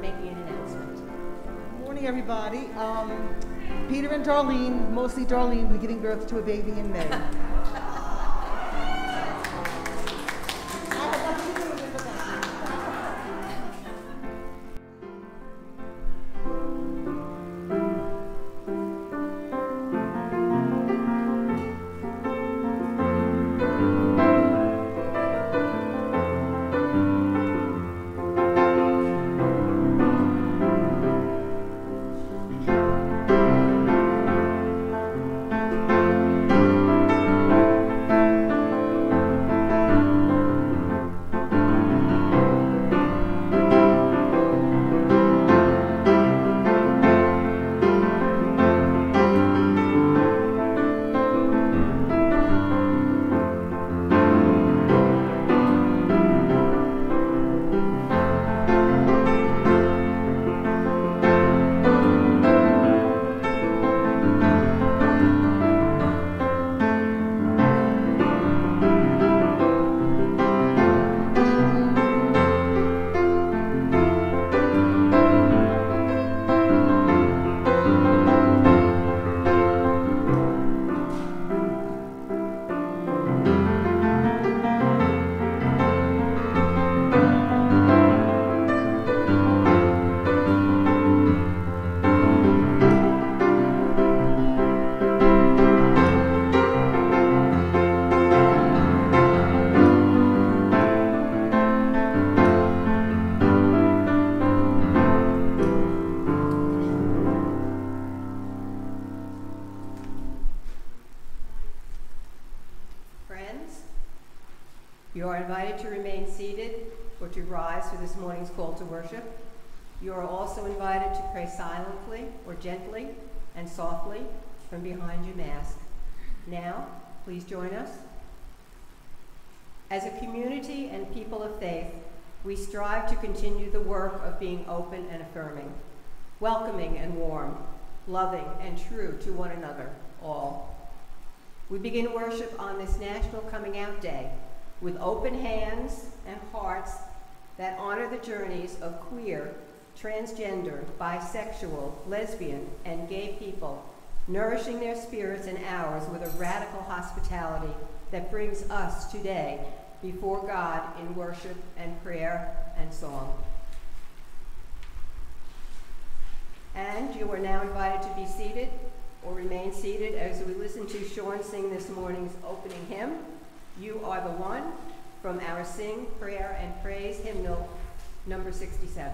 making an announcement. Good morning, everybody. Peter and Darlene, mostly Darlene, will be giving birth to a baby in May. You are invited to remain seated or to rise for this morning's call to worship. You are also invited to pray silently or gently and softly from behind your mask. Now, please join us. As a community and people of faith, we strive to continue the work of being open and affirming, welcoming and warm, loving and true to one another, all. We begin worship on this National Coming Out Day with open hands and hearts that honor the journeys of queer, transgender, bisexual, lesbian, and gay people, nourishing their spirits and ours with a radical hospitality that brings us today before God in worship and prayer and song. And you are now invited to be seated or remain seated as we listen to Sean sing this morning's opening hymn, You Are the One, from our Sing, Prayer, and Praise hymnal number 67.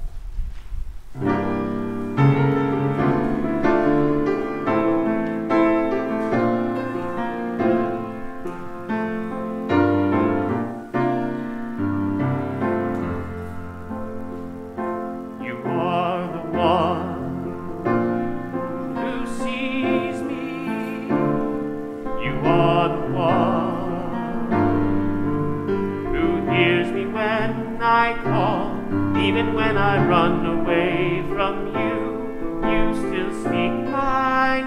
Even when I run away from you, you still speak my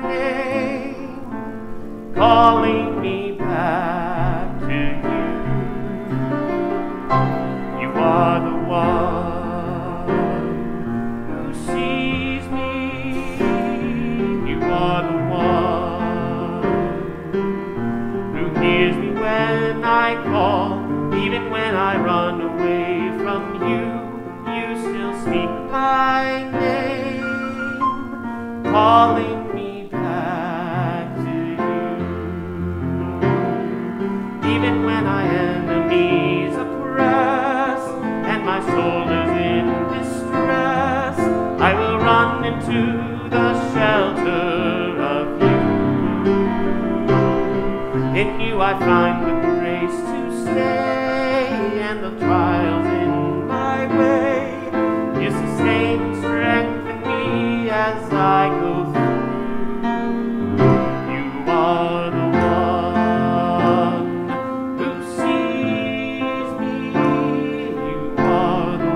name, calling me back to you. You are the one who sees me. You are the one who hears me when I call, even when I run away from you. Speak my name, calling me back to you. Even when my enemies oppress and my soul is in distress, I will run into the shelter of you. In you I find the grace to stay and the trials in my way. You sustain and strengthen me as I go through. You are the one who sees me. You are the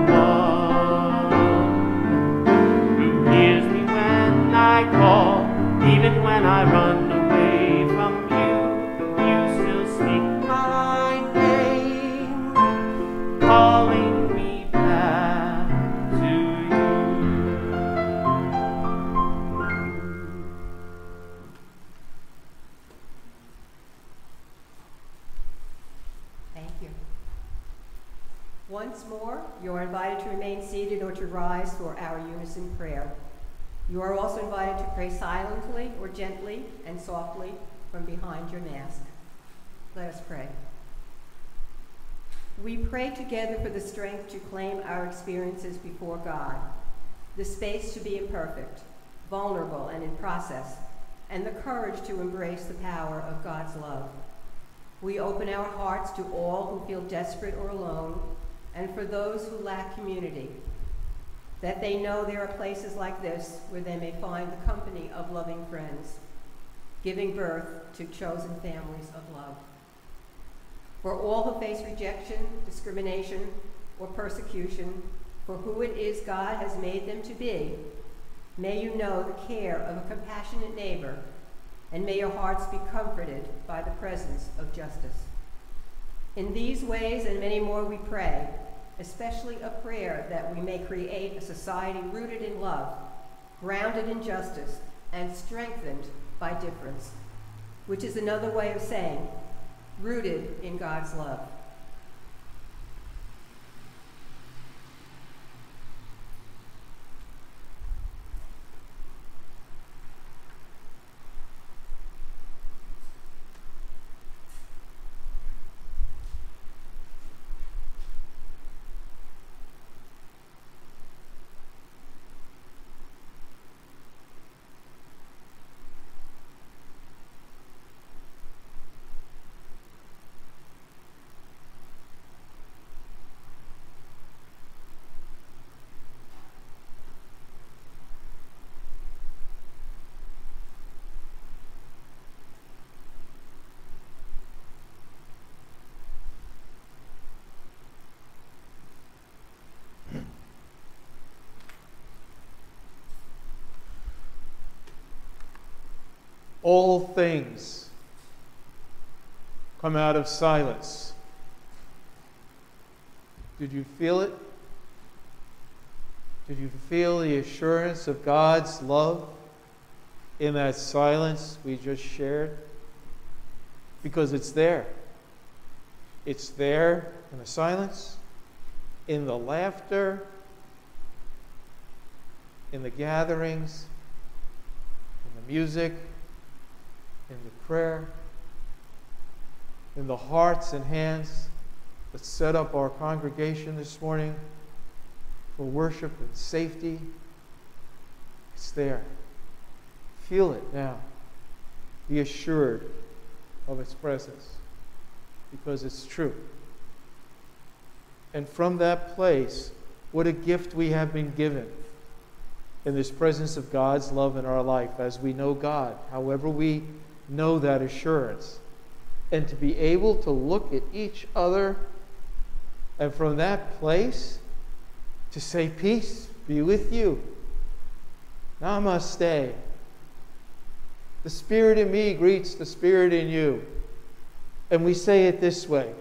one who hears me when I call, even when I run away from you. You still speak my name, calling me back to you. Once more, you are invited to remain seated or to rise for our unison prayer. You are also invited to pray silently or gently and softly from behind your mask. Let us pray. We pray together for the strength to claim our experiences before God, the space to be imperfect, vulnerable and in process, and the courage to embrace the power of God's love. We open our hearts to all who feel desperate or alone, and for those who lack community, that they know there are places like this where they may find the company of loving friends, giving birth to chosen families of love. For all who face rejection, discrimination, or persecution for who it is God has made them to be, may you know the care of a compassionate neighbor, and may your hearts be comforted by the presence of justice. In these ways and many more we pray, especially a prayer that we may create a society rooted in love, grounded in justice, and strengthened by difference, which is another way of saying rooted in God's love. All things come out of silence. Did you feel it? Did you feel the assurance of God's love in that silence we just shared? Because it's there. It's there in the silence, in the laughter, in the gatherings, in the music, in the prayer, in the hearts and hands that set up our congregation this morning for worship and safety. It's there. Feel it now. Be assured of its presence, because it's true. And from that place, what a gift we have been given in this presence of God's love in our life as we know God, however we know that assurance, and to be able to look at each other and from that place to say, peace be with you. Namaste. The Spirit in me greets the Spirit in you. And we say it this way: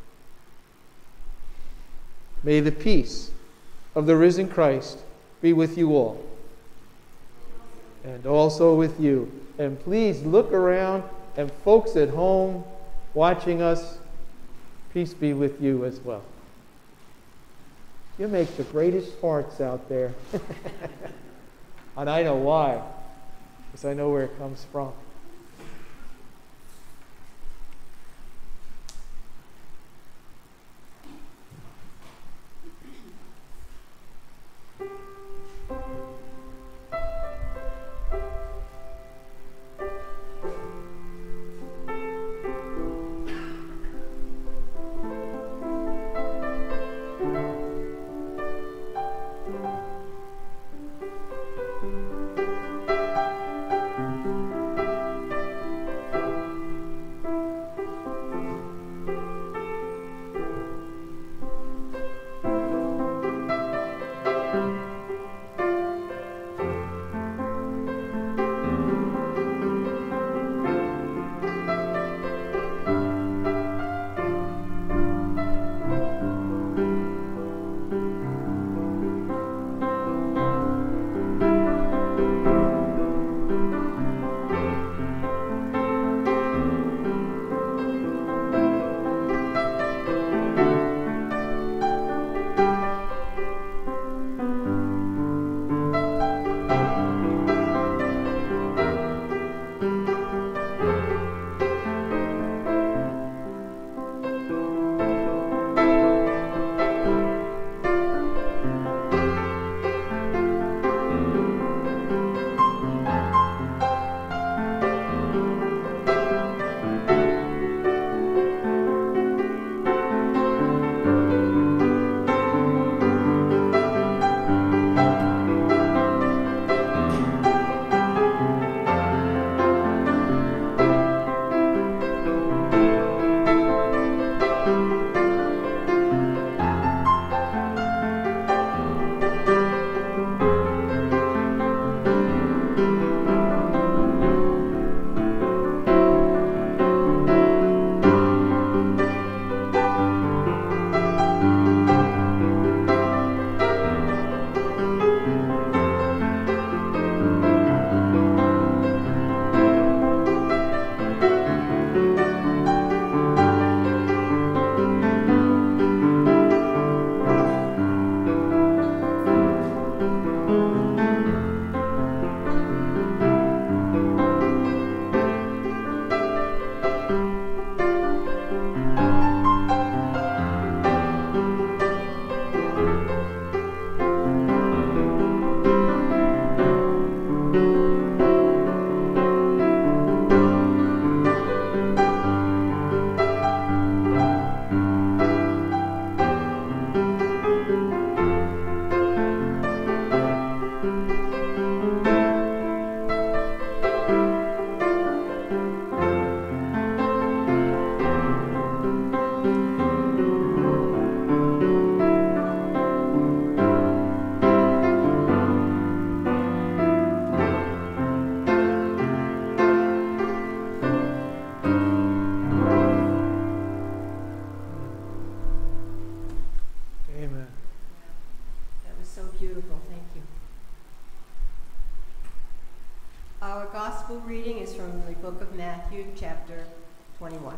may the peace of the risen Christ be with you all, and also with you. And please look around, and folks at home watching us, peace be with you as well. You make the greatest hearts out there. And I know why, because I know where it comes from. Amen. That was so beautiful. Thank you. Our gospel reading is from the book of Matthew, chapter 21.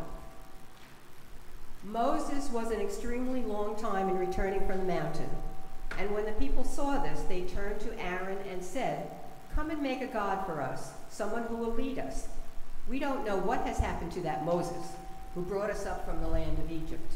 Moses was an extremely long time in returning from the mountain. And when the people saw this, they turned to Aaron and said, "Come and make a god for us, someone who will lead us. We don't know what has happened to that Moses, who brought us up from the land of Egypt."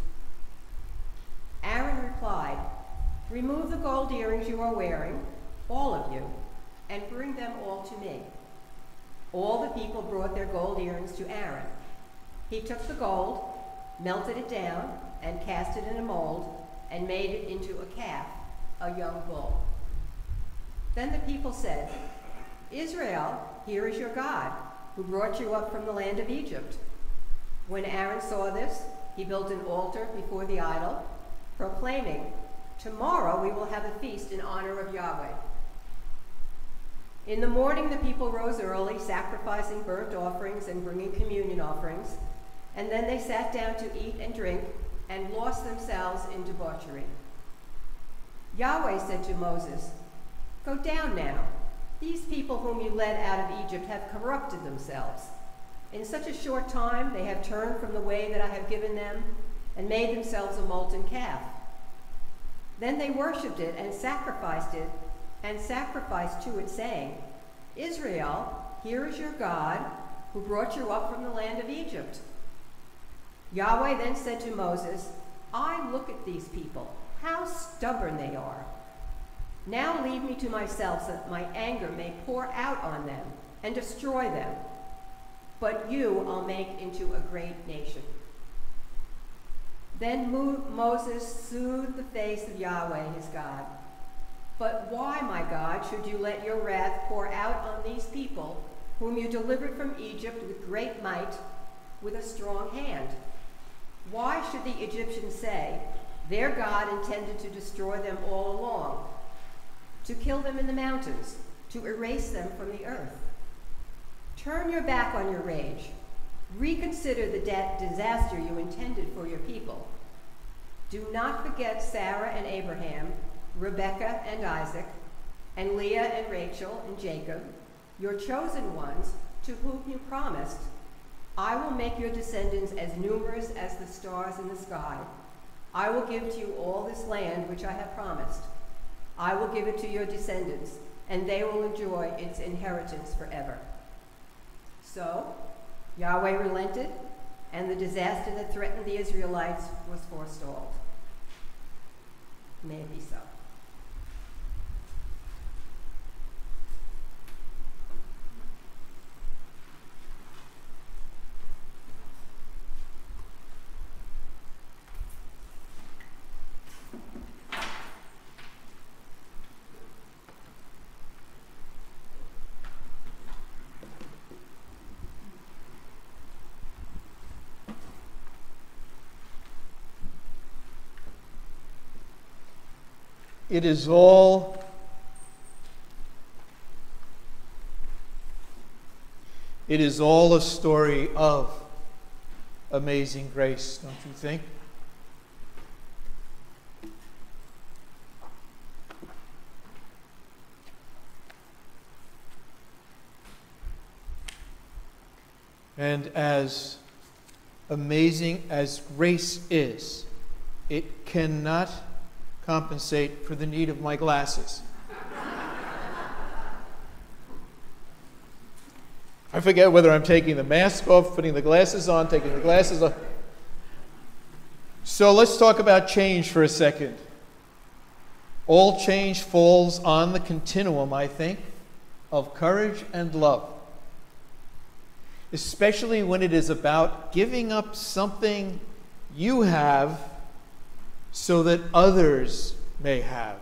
Aaron replied, "Remove the gold earrings you are wearing, all of you, and bring them all to me." All the people brought their gold earrings to Aaron. He took the gold, melted it down, and cast it in a mold, and made it into a calf, a young bull. Then the people said, "Israel, here is your God, who brought you up from the land of Egypt." When Aaron saw this, he built an altar before the idol, proclaiming, "Tomorrow we will have a feast in honor of Yahweh." In the morning the people rose early, sacrificing burnt offerings and bringing communion offerings, and then they sat down to eat and drink and lost themselves in debauchery. Yahweh said to Moses, "Go down now. These people whom you led out of Egypt have corrupted themselves. In such a short time they have turned from the way that I have given them and made themselves a molten calf." Then they worshipped it and sacrificed to it, saying, "Israel, here is your God, who brought you up from the land of Egypt." Yahweh then said to Moses, "I look at these people, how stubborn they are. Now leave me to myself, so that my anger may pour out on them and destroy them. But you I'll make into a great nation." Then Moses soothed the face of Yahweh his God. "But why, my God, should you let your wrath pour out on these people, whom you delivered from Egypt with great might, with a strong hand? Why should the Egyptians say, 'Their God intended to destroy them all along, to kill them in the mountains, to erase them from the earth'? Turn your back on your rage. Reconsider the disaster you intended for your people. Do not forget Sarah and Abraham, Rebekah and Isaac, and Leah and Rachel and Jacob, your chosen ones, to whom you promised, 'I will make your descendants as numerous as the stars in the sky. I will give to you all this land which I have promised. I will give it to your descendants, and they will enjoy its inheritance forever.' So Yahweh relented, and the disaster that threatened the Israelites was forestalled. May it be so. It is all a story of amazing grace, don't you think? And as amazing as grace is, it cannot compensate for the need of my glasses. I forget whether I'm taking the mask off, putting the glasses on, taking the glasses off. So let's talk about change for a second. All change falls on the continuum, I think, of courage and love. Especially when it is about giving up something you have so that others may have.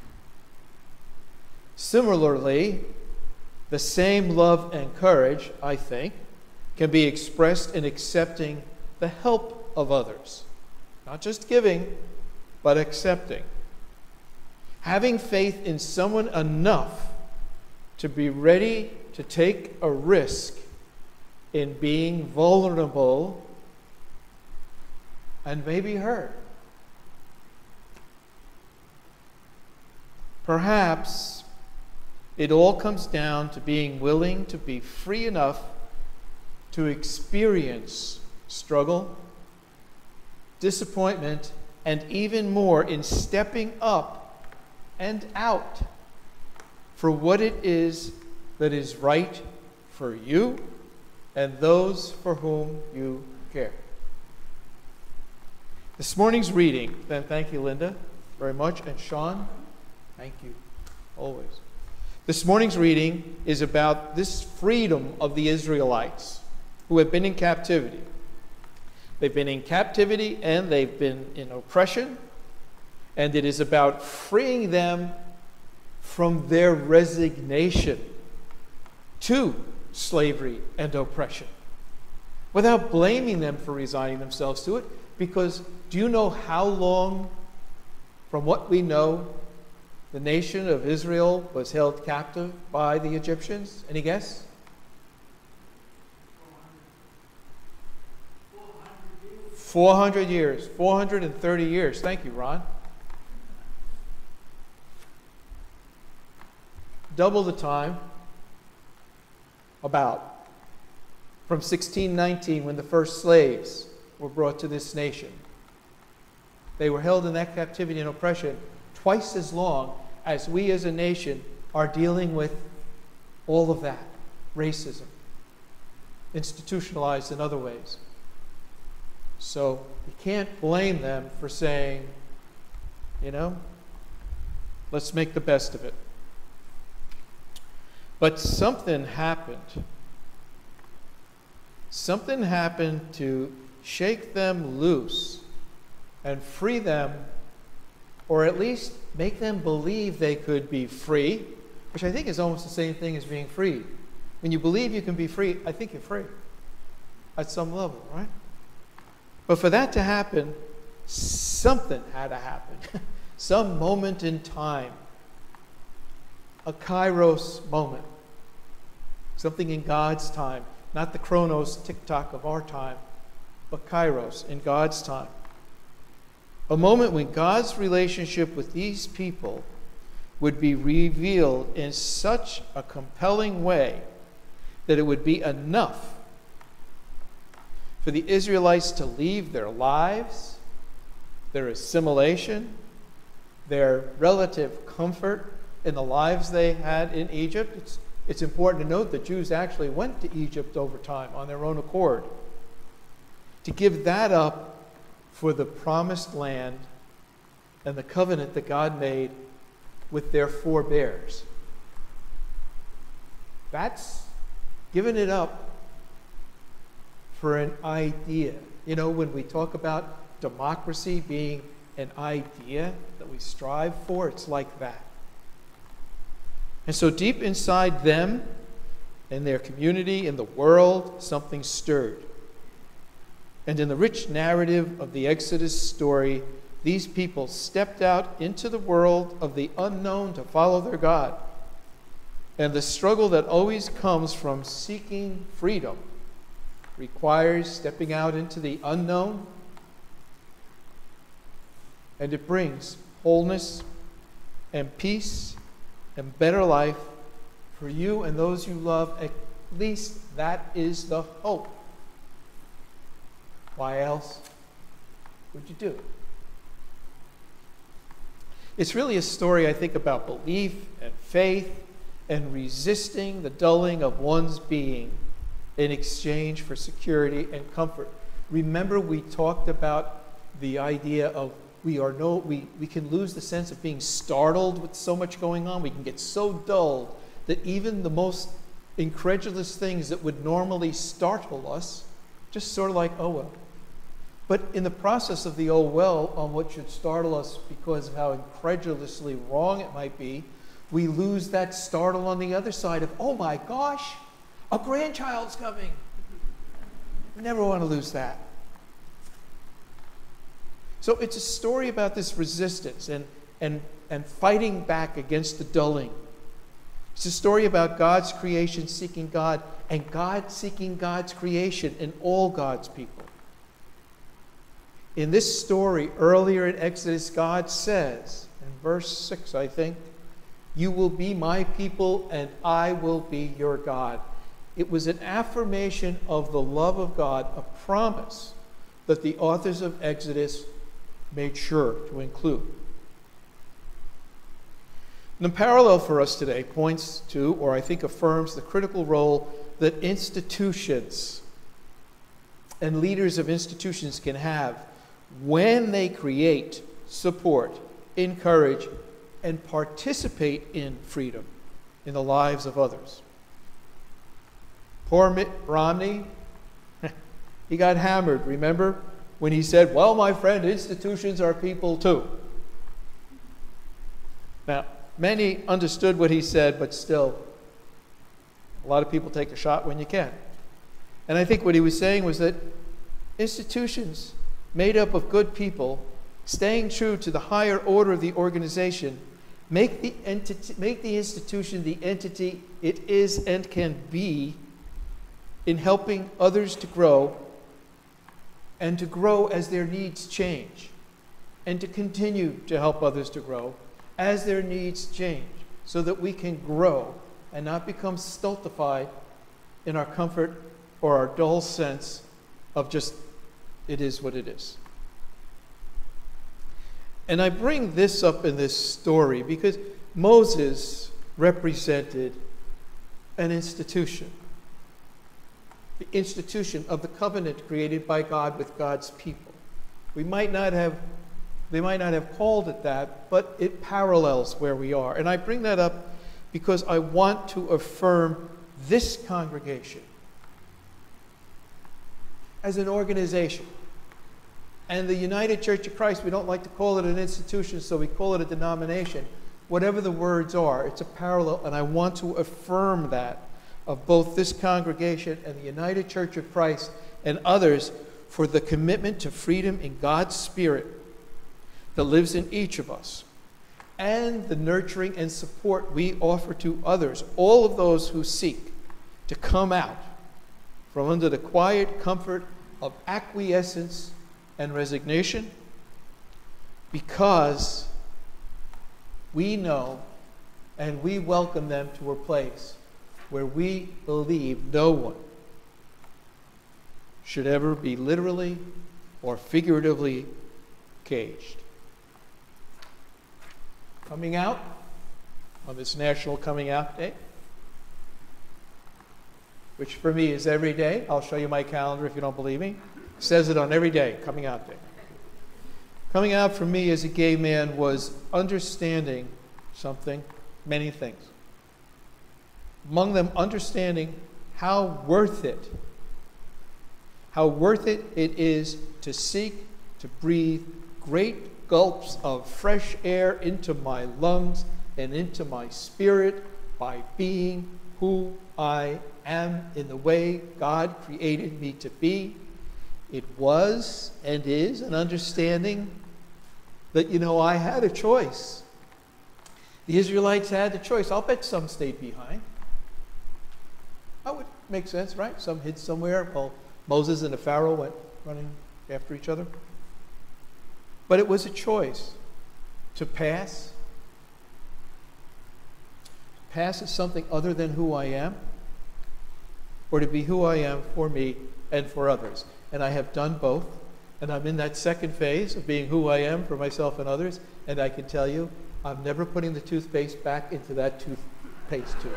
Similarly, the same love and courage, I think, can be expressed in accepting the help of others. Not just giving, but accepting. Having faith in someone enough to be ready to take a risk in being vulnerable and maybe hurt. Perhaps it all comes down to being willing to be free enough to experience struggle, disappointment, and even more in stepping up and out for what it is that is right for you and those for whom you care. This morning's reading, then thank you, Linda, very much, and Sean, thank you, always. This morning's reading is about this freedom of the Israelites who have been in captivity. They've been in captivity and they've been in oppression, and it is about freeing them from their resignation to slavery and oppression without blaming them for resigning themselves to it. Because do you know how long, from what we know, the nation of Israel was held captive by the Egyptians? Any guess? 400 years. 430 years. Thank you, Ron. Double the time, about, from 1619 when the first slaves were brought to this nation. They were held in that captivity and oppression twice as long as we as a nation are dealing with all of that. Racism, institutionalized in other ways. So you can't blame them for saying, let's make the best of it. But something happened. Something happened to shake them loose and free them, or at least make them believe they could be free, which I think is almost the same thing as being freed. When you believe you can be free, I think you're free at some level, right? But for that to happen, something had to happen. Some moment in time. A kairos moment. Something in God's time. Not the chronos tick-tock of our time, but kairos in God's time. A moment when God's relationship with these people would be revealed in such a compelling way that it would be enough for the Israelites to leave their lives, their assimilation, their relative comfort in the lives they had in Egypt. It's important to note that Jews actually went to Egypt over time on their own accord. To give that up for the promised land and the covenant that God made with their forebears. That's giving it up for an idea. When we talk about democracy being an idea that we strive for, it's like that. And so deep inside them, in their community, in the world, something stirred. And in the rich narrative of the Exodus story, these people stepped out into the world of the unknown to follow their God. And the struggle that always comes from seeking freedom requires stepping out into the unknown, and it brings wholeness and peace and better life for you and those you love. At least that is the hope. Why else would you do it? It's really a story, I think, about belief and faith and resisting the dulling of one's being in exchange for security and comfort. Remember, we talked about the idea of we can lose the sense of being startled with so much going on. We can get so dulled that even the most incredulous things that would normally startle us, just sort of like, oh well. But in the process of the oh well, on what should startle us because of how incredulously wrong it might be, we lose that startle on the other side of, oh my gosh, a grandchild's coming. Never want to lose that. So it's a story about this resistance and fighting back against the dulling. It's a story about God's creation seeking God and God seeking God's creation in all God's people. In this story, earlier in Exodus, God says, in verse 6, I think, You will be my people, and I will be your God. It was an affirmation of the love of God, a promise that the authors of Exodus made sure to include. The parallel for us today points to, or I think affirms, the critical role that institutions and leaders of institutions can have when they create, support, encourage, and participate in freedom in the lives of others. Poor Mitt Romney, he got hammered, remember? When he said, well, my friend, institutions are people too. Now, many understood what he said, but still, a lot of people take a shot when you can. And I think what he was saying was that institutions made up of good people, staying true to the higher order of the organization, make the institution the entity it is and can be in helping others to grow, and to grow as their needs change, and to continue to help others to grow as their needs change, so that we can grow and not become stultified in our comfort or our dull sense of just, it is what it is. And I bring this up in this story because Moses represented an institution, the institution of the covenant created by God with God's people. They might not have called it that, but it parallels where we are. And I bring that up because I want to affirm this congregation as an organization. And the United Church of Christ, we don't like to call it an institution, so we call it a denomination. Whatever the words are, it's a parallel, and I want to affirm that of both this congregation and the United Church of Christ and others for the commitment to freedom in God's Spirit that lives in each of us, and the nurturing and support we offer to others, all of those who seek to come out from under the quiet comfort of acquiescence and resignation, because we know and we welcome them to a place where we believe no one should ever be literally or figuratively caged. Coming out on this National Coming Out Day, which for me is every day. I'll show you my calendar if you don't believe me. It says it on every day, Coming Out Day. Coming out for me as a gay man was understanding something, many things. Among them, understanding how worth it it is to seek to breathe great gulps of fresh air into my lungs and into my spirit by being who I am in the way God created me to be. It was and is an understanding that, I had a choice. The Israelites had the choice. I'll bet some stayed behind. That would make sense, right? Some hid somewhere while Moses and the Pharaoh went running after each other. But it was a choice to pass. Pass as something other than who I am, or to be who I am for me and for others. And I have done both. And I'm in that second phase of being who I am for myself and others. And I can tell you, I'm never putting the toothpaste back into that toothpaste tube.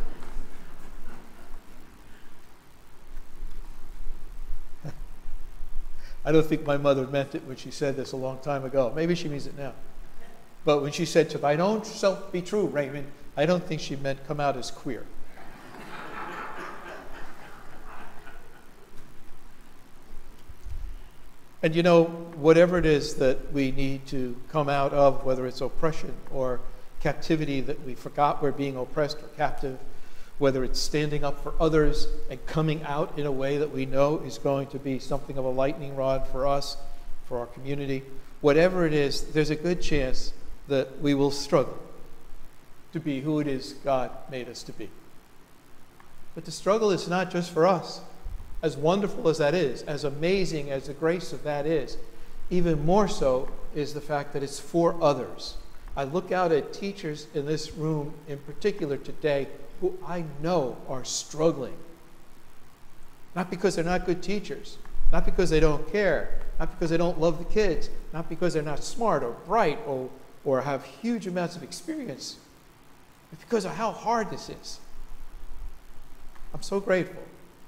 I don't think my mother meant it when she said this a long time ago. Maybe she means it now. But when she said, to thine own self be true, Raymond, I don't think she meant come out as queer. And whatever it is that we need to come out of, whether it's oppression or captivity that we forgot we're being oppressed or captive, whether it's standing up for others and coming out in a way that we know is going to be something of a lightning rod for us, for our community, whatever it is, there's a good chance that we will struggle to be who it is God made us to be. But the struggle is not just for us. As wonderful as that is, as amazing as the grace of that is, even more so is the fact that it's for others. I look out at teachers in this room in particular today who I know are struggling. Not because they're not good teachers, not because they don't care, not because they don't love the kids, not because they're not smart or bright or have huge amounts of experience. It's because of how hard this is. I'm so grateful.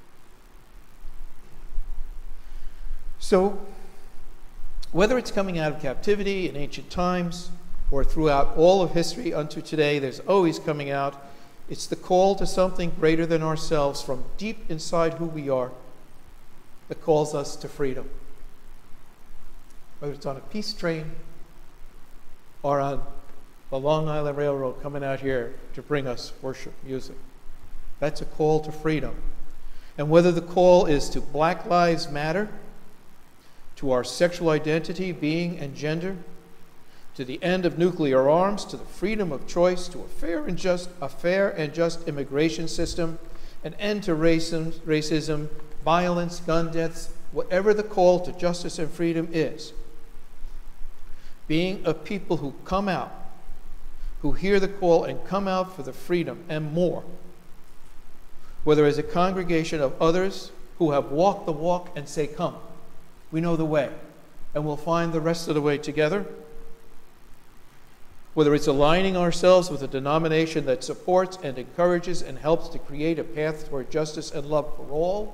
So, whether it's coming out of captivity in ancient times or throughout all of history unto today, there's always coming out. It's the call to something greater than ourselves from deep inside who we are that calls us to freedom. Whether it's on a peace train or on the Long Island Railroad coming out here to bring us worship music. That's a call to freedom. And whether the call is to Black Lives Matter, to our sexual identity, being, and gender, to the end of nuclear arms, to the freedom of choice, to a fair and just immigration system, an end to racism, violence, gun deaths, whatever the call to justice and freedom is, being a people who come out, who hear the call and come out for the freedom and more, whether as a congregation of others who have walked the walk and say, come, we know the way, and we'll find the rest of the way together, whether it's aligning ourselves with a denomination that supports and encourages and helps to create a path toward justice and love for all.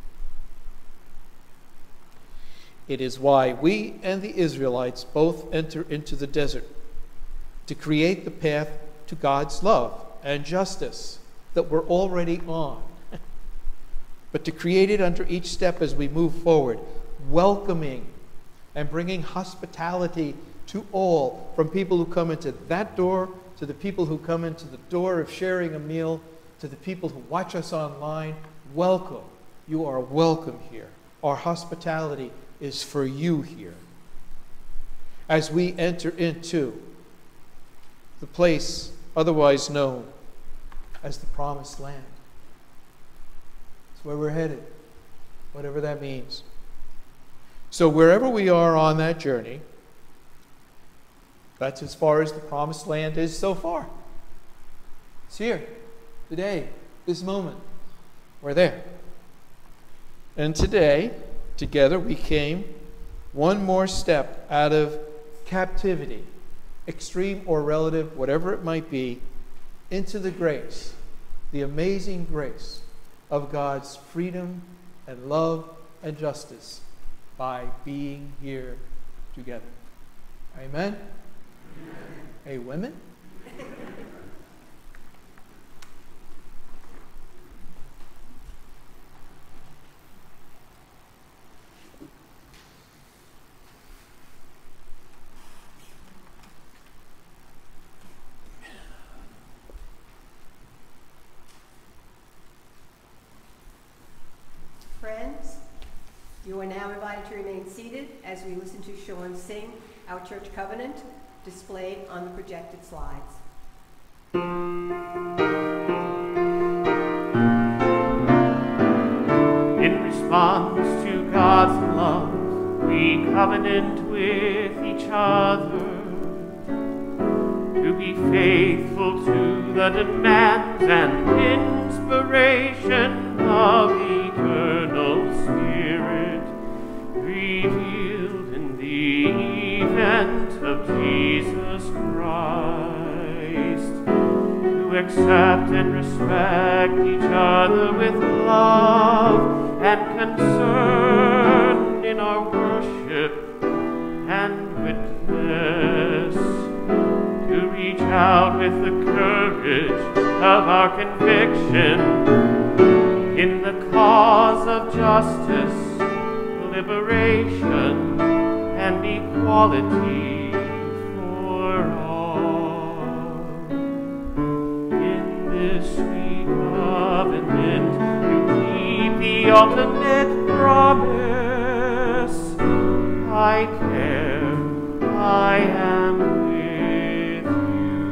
It is why we and the Israelites both enter into the desert, to create the path to God's love and justice that we're already on, but to create it under each step as we move forward, welcoming and bringing hospitality to all, from people who come into that door, to the people who come into the door of sharing a meal, to the people who watch us online. Welcome. You are welcome here. Our hospitality is for you here. As we enter into the place otherwise known as the Promised Land. It's where we're headed, whatever that means. So wherever we are on that journey, that's as far as the Promised Land is so far. It's here, today, this moment. We're there. And today, together, we came one more step out of captivity, extreme or relative, whatever it might be, into the grace, the amazing grace of God's freedom and love and justice by being here together. Amen? Hey, women? Friends, you are now invited to remain seated as we listen to Sean sing our church covenant, displayed on the projected slides. In response to God's love, we covenant with each other to be faithful to the demands and inspiration of the eternal Spirit revealed in the event of Jesus Christ, to accept and respect each other with love and concern in our worship and witness, to reach out with the courage of our conviction in the cause of justice, liberation, and equality for all. In this sweet covenant, you keep the ultimate promise. I care, I am with you.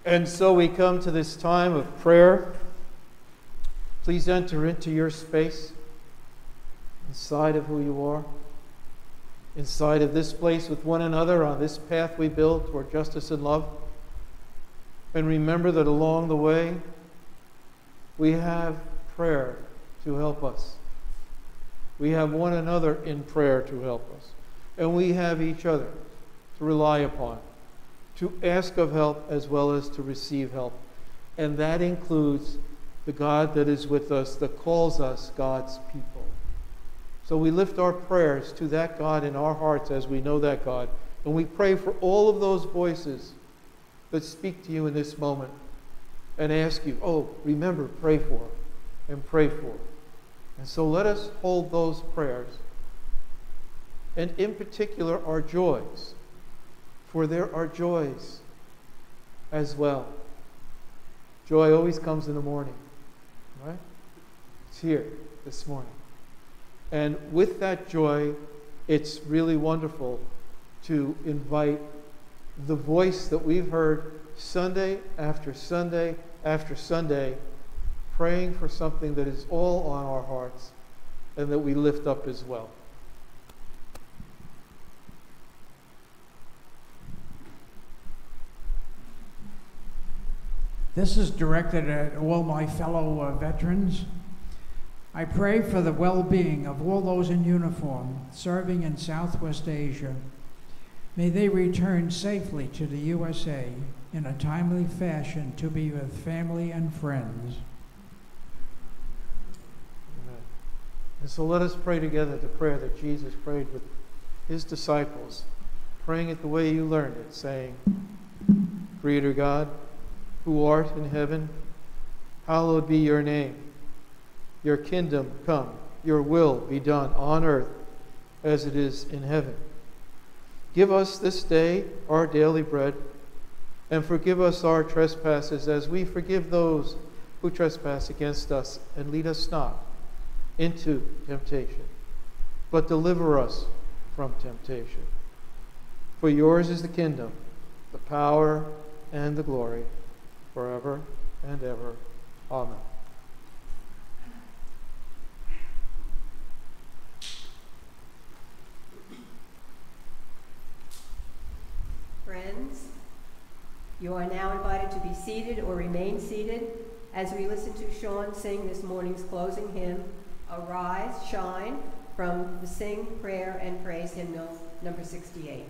And so we come to this time of prayer. Please enter into your space, inside of who you are, inside of this place with one another on this path we build toward justice and love. And remember that along the way, we have prayer to help us. We have one another in prayer to help us. And we have each other to rely upon, to ask of help as well as to receive help. And that includes the God that is with us, that calls us God's people. So we lift our prayers to that God in our hearts as we know that God. And we pray for all of those voices that speak to you in this moment and ask you, oh, remember, pray for, and pray for. And so let us hold those prayers, and in particular our joys, for there are joys as well. Joy always comes in the morning, right? It's here this morning. And with that joy, it's really wonderful to invite the voice that we've heard Sunday after Sunday after Sunday, praying for something that is all on our hearts and that we lift up as well. This is directed at all my fellow veterans. I pray for the well-being of all those in uniform serving in Southwest Asia. May they return safely to the USA in a timely fashion to be with family and friends. Amen. And so let us pray together the prayer that Jesus prayed with his disciples, praying it the way you learned it, saying, Creator God, who art in heaven, hallowed be your name. Your kingdom come, your will be done on earth as it is in heaven. Give us this day our daily bread, and forgive us our trespasses as we forgive those who trespass against us. And lead us not into temptation, but deliver us from temptation. For yours is the kingdom, the power, and the glory, forever and ever. Amen. Friends, you are now invited to be seated or remain seated as we listen to Sean sing this morning's closing hymn, Arise, Shine, from the Sing, Prayer, and Praise hymnal number 68.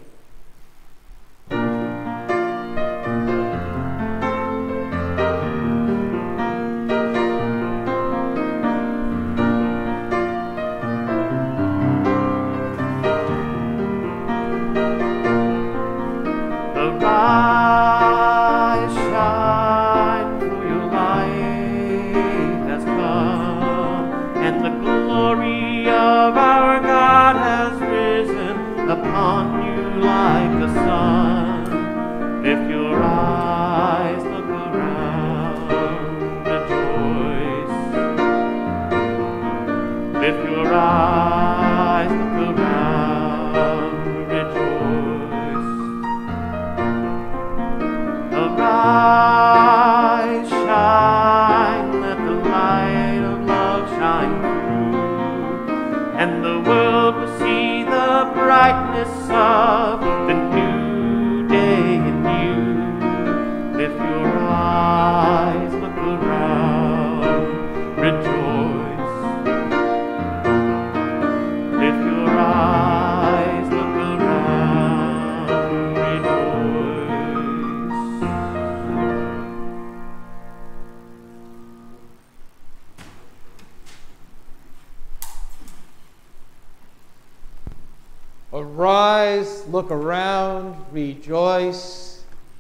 Arise, look around, rejoice.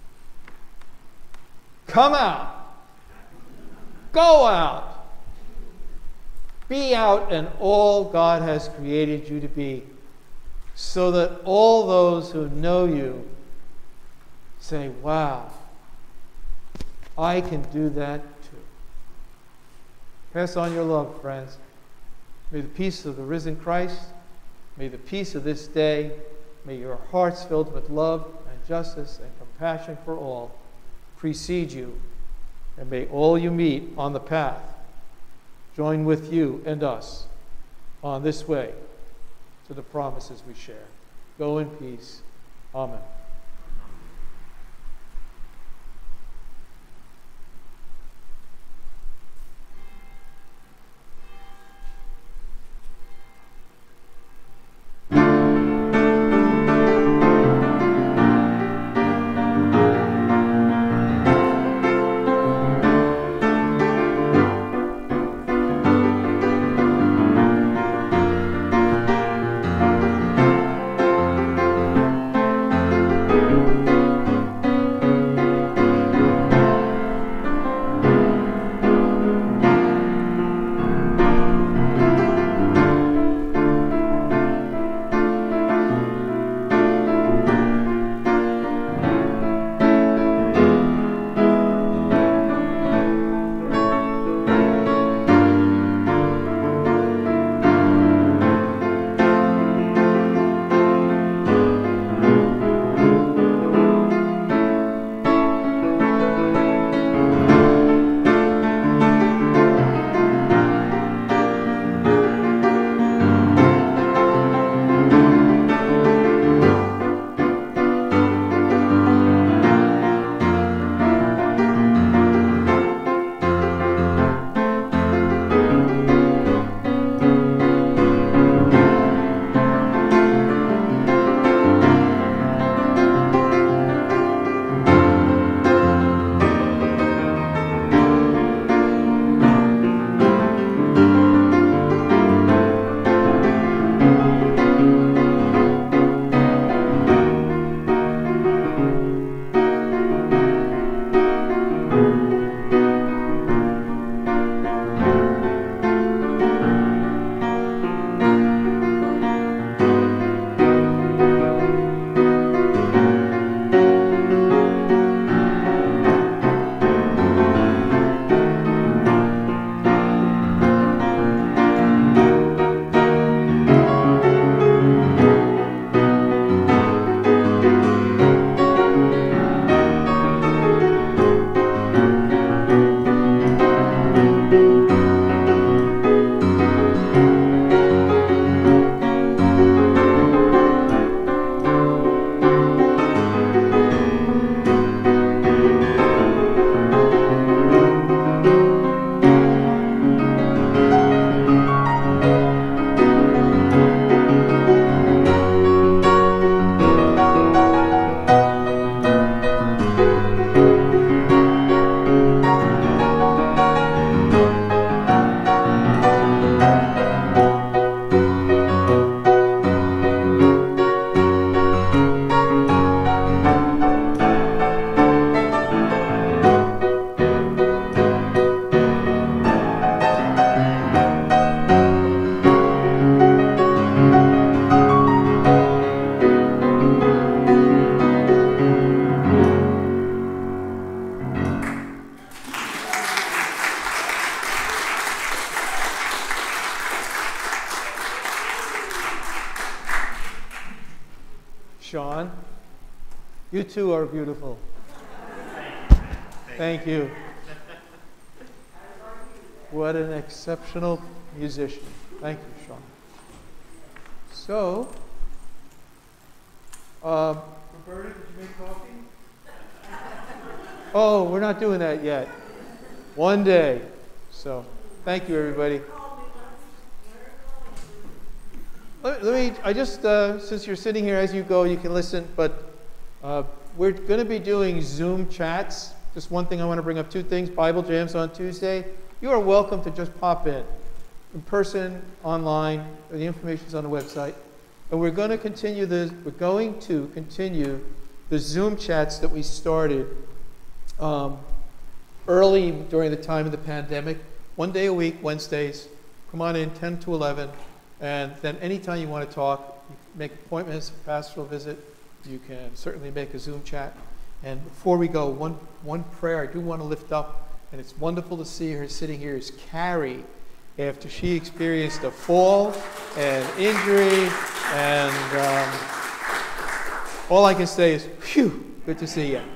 Come out. Go out. Be out in all God has created you to be, so that all those who know you say, wow, I can do that too. Pass on your love, friends. May the peace of the risen Christ, may the peace of this day, may your hearts filled with love and justice and compassion for all precede you, and may all you meet on the path join with you and us on this way to the promises we share. Go in peace. Amen. Sean. You too are beautiful. Thank you. What an exceptional musician. Thank you, Sean. So, Roberta, did you make coffee? Oh, we're not doing that yet. One day. So, thank you, everybody. Since you're sitting here as you go, you can listen, but we're going to be doing Zoom chats. Just one thing I want to bring up, two things. Bible Jams on Tuesday. You are welcome to just pop in person, online. The information's on the website. And we're going to continue the Zoom chats that we started early during the time of the pandemic. 1 day a week, Wednesdays. Come on in, 10 to 11. And then anytime you want to talk, you can make appointments, a pastoral visit, you can certainly make a Zoom chat. And before we go, one prayer I do want to lift up, and it's wonderful to see her sitting here, is Carrie, after she experienced a fall and injury. And all I can say is, phew, good to see you.